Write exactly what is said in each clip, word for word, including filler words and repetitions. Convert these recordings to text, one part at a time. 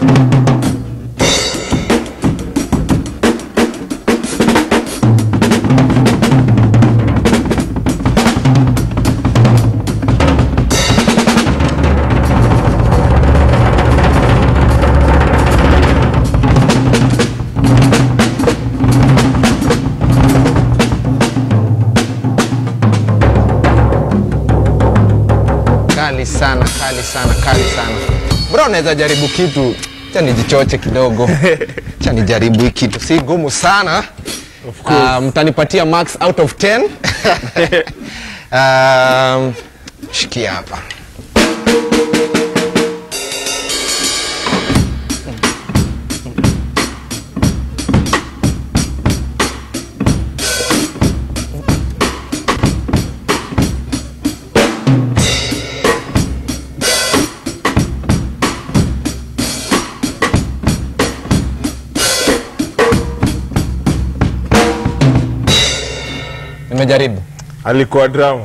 Kali sana, kali sana, kali sana. Bro, naweza jaribu kitu. Acha nijichoche kidogo. Acha nijaribu hiki kitu. Si gumu sana. Of course. Uh, mtanipatia max out of ten. um, shikia hapa. Nimejaribu. Alikuwa drama.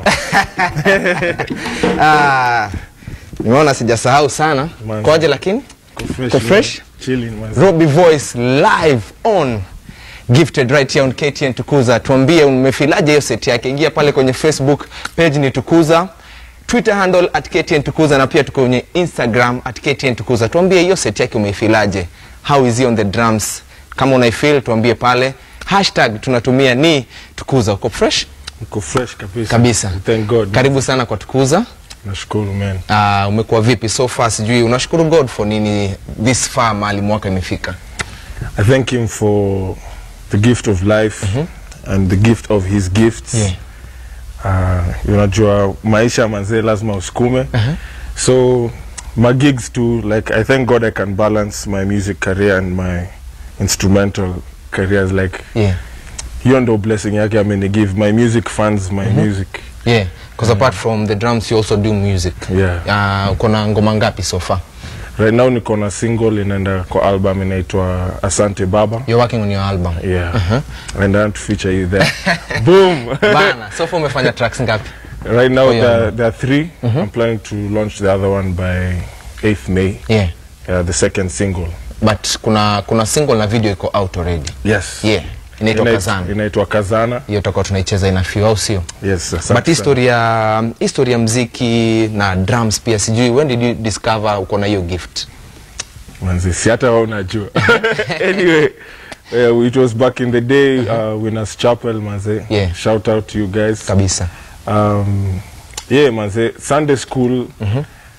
Ah, nimeona sijasahau sana. Kwaje lakini? Ko fresh? Chilling man. Robbie Voice live on Gifted right here on K T N Tukuza. Tuambie umefilaje hiyo set yake. Ingia pale kwenye Facebook page ni Tukuza, Twitter handle at K T N Tukuza, na pia tuko kwenye Instagram at K T N Tukuza. Tuambie hiyo set yake umeifilaje. How is he on the drums? Kama unaifeel tuambie pale. Hashtag tunatumia ni Tukuza. Uko fresh? Uko fresh kabisa. Kabisa. Thank God. Karibu sana kwa Tukuza. Nashukuru man. Ah, uh, umekuwa vipi so far? Sijui unashukuru God for nini this far mali mwaka imefika? I thank him for the gift of life mm -hmm. and the gift of his gifts. Yeah. Uh, unajua maisha manze lazima usukume. Uh -huh. So my gigs too, like I thank God I can balance my music career and my instrumental careers, like yeah. hiyo ndo blessing yake ameni give. My music funds my mm -hmm. music. Yeah, because mm -hmm. apart from the drums you also do music. Yeah. Uh, uko na ngoma ngapi so far? Right now niko na single inaenda kwa album inaitwa Asante Baba. You're working on your album? Yeah. Uh -huh. And I want to feature you there. Boom. Bana, so far umefanya tracks ngapi? Right now there, there are three. Mm -hmm. I'm planning to launch the other one by eighth May. Yeah. Uh, the second single. But kuna kuna single na video iko out already. Yes. Yeah. Inaitwa Kazana. Inaitwa Kazana. Hiyo tutakuwa tunaicheza ina few au sio? Yes. But historia historia muziki na drums pia sijui, when did you discover uko na hiyo gift? Manzi si hata wao unajua. Anyway, uh, it was back in the day uh, Winners Chapel manzi. Yeah. Shout out to you guys. Kabisa. Um yeah manzi, Sunday school. Mm -hmm.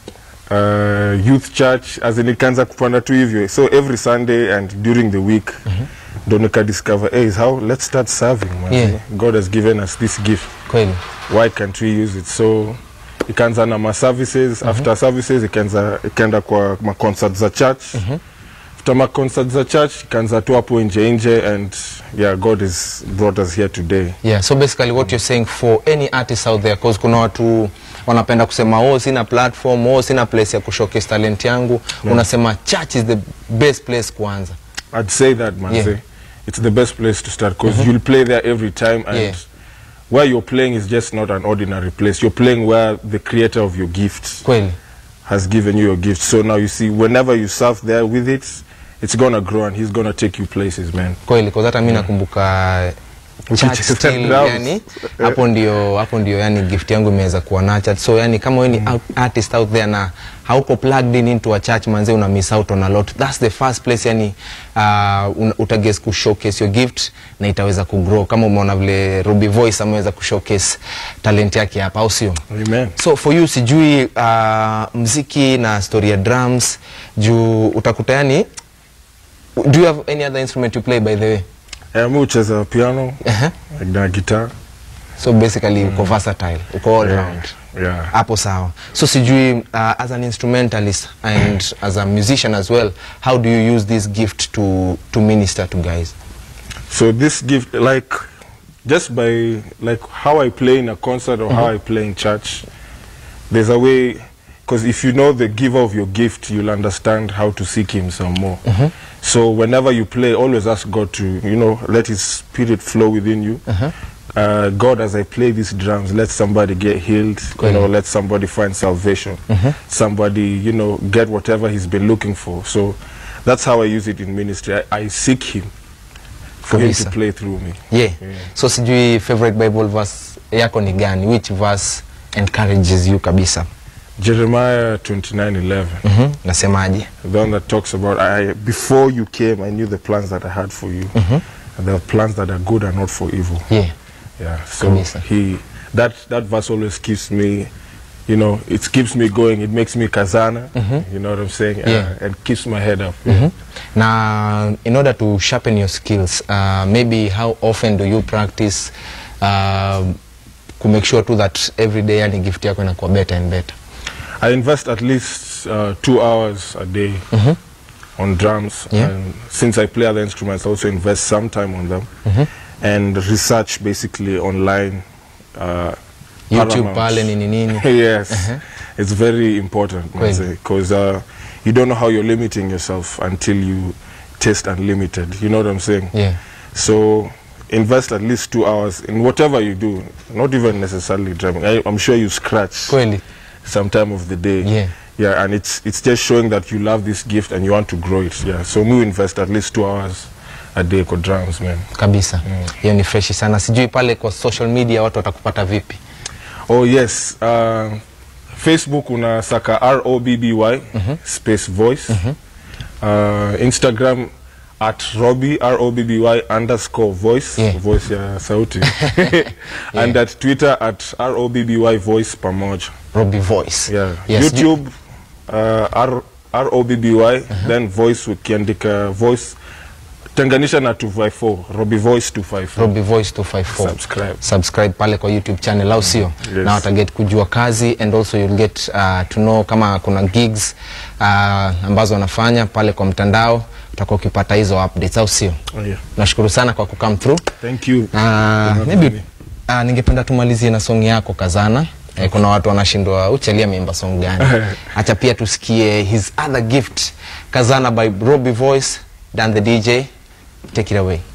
Uh, youth church as in ikanza kupanda tu hivyo, so every Sunday and during the week mm -hmm. ndo nika discover hey how let's start serving man. Yeah. God has given us this gift, kweli, why can't we use it? So ikanza na ma services mm -hmm. after services ikanza ikaenda kwa ma concerts za church mm -hmm. after ma concerts za church ikanza tu hapo nje nje, and yeah, God has brought us here today. Yeah, so basically what you're saying for any artist out there, cause kuna watu wanapenda kusema oh sina platform, oh sina place ya kushowcase talent yangu, yeah. Unasema church is the best place kwanza. I'd say that man, yeah. say it's the best place to start, because mm -hmm. you'll play there every time, and yeah. where you're playing is just not an ordinary place. You're playing where the creator of your gift kweli has given you your gift. So now you see, whenever you serve there with it, it's gonna grow and he's gonna take you places, man. Kweli, because hata mimi nakumbuka church still, yani hapo ndio hapo ndio yani gift yangu imeweza kuwa nurtured. So yani kama wewe ni mm. artist out there na hauko plugged in into a church manze, una miss out on a lot. That's the first place yani uh, utagess ku showcase your gift na itaweza ku grow, kama umeona vile Robbie Voice ameweza ku showcase talent yake hapa, au sio? Amen. So for you sijui uh, muziki na story ya drums juu utakuta yani, do you have any other instrument you play by the way? Yeah, I ucheza piano, uh -huh. na guitar. So basically mm. uko versatile, uko all yeah. round. Yeah. Hapo sawa. So sijui uh, as an instrumentalist and as a musician as well, how do you use this gift to to minister to guys? So this gift, like just by like how I play in a concert or mm -hmm. how I play in church, there's a way, because if you know the giver of your gift, you'll understand how to seek him some more. Mm -hmm. So whenever you play, always ask God to, you know, let his spirit flow within you. Uh -huh. Uh, God, as I play these drums, let somebody get healed, cool. you know, let somebody find salvation, mm -hmm. somebody, you know, get whatever he's been looking for. So that's how I use it in ministry. I, I seek him for Kabisa. him to play through me. Yeah. yeah. So sijui favorite Bible verse yako ni gani? Which verse encourages you kabisa? Jeremiah twenty-nine eleven. Mhm. Nasemaje? The one that talks about I before you came I knew the plans that I had for you. Mhm. And the plans that are good and not for evil. Yeah. Yeah. So Kabisa. he that that verse always keeps me, you know, it keeps me going. It makes me kazana, mm-hmm. you know what I'm saying? Yeah. Uh, and keeps my head up. Mm-hmm. Yeah. Now, in order to sharpen your skills, uh, maybe how often do you practice uh, to make sure too that every day yani gift yako inakuwa better and better? I invest at least uh, two hours a day mm-hmm. on drums. Yeah. And since I play other instruments, I also invest some time on them. Mm-hmm. And research basically online. Uh, YouTube pale nini nini. Yes, uh-huh. It's very important because uh, you don't know how you're limiting yourself until you taste unlimited. You know what I'm saying? Yeah. So invest at least two hours in whatever you do. Not even necessarily drumming. I, I'm sure you scratch Kweli. some time of the day. Yeah. Yeah, and it's it's just showing that you love this gift and you want to grow it. Yeah. So we invest at least two hours a day kwa drums, man. Kabisa. Hiyo mm. ni fresh sana. Sijui pale kwa social media watu watakupata vipi? Oh yes, uh, Facebook una saka R O B B Y mm-hmm. space voice. Mm-hmm. uh, Instagram at Robbie R O B B Y underscore voice. Yeah. Voice ya sauti. Yeah. And at Twitter at R O B B Y voice pamoja. Robbie voice. Yeah. Yes. YouTube uh, R R O B B Y mm-hmm. then voice ukiandika voice tenganisha na two five four Robbie Voice two five four. Robbie Voice two five four. Subscribe. Subscribe pale kwa YouTube channel au sio? Yes. Na wataget kujua kazi and also you'll get uh, to know kama kuna gigs uh, ambazo wanafanya pale kwa mtandao, utakuwa ukipata hizo updates au sio? Oh, yeah. Nashukuru sana kwa ku-come through. Thank you. Uh, maybe uh, ningependa tumalizie na song yako Kazana. Eh, kuna watu wanashindwa uchelia memba song gani. Acha pia tusikie his other gift Kazana by Robbie Voice, Dan the D J. Take it away.